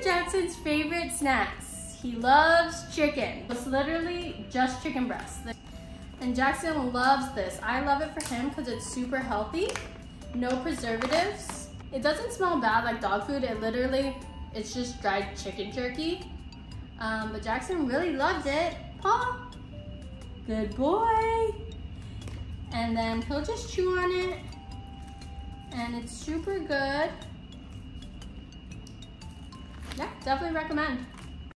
Jackson's favorite snacks. He loves chicken. It's literally just chicken breast. And Jackson loves this. I love it for him because it's super healthy. No preservatives. It doesn't smell bad like dog food. It's just dried chicken jerky. But Jackson really loves it. Paw, good boy. And then he'll just chew on it. And it's super good. Yeah, definitely recommend.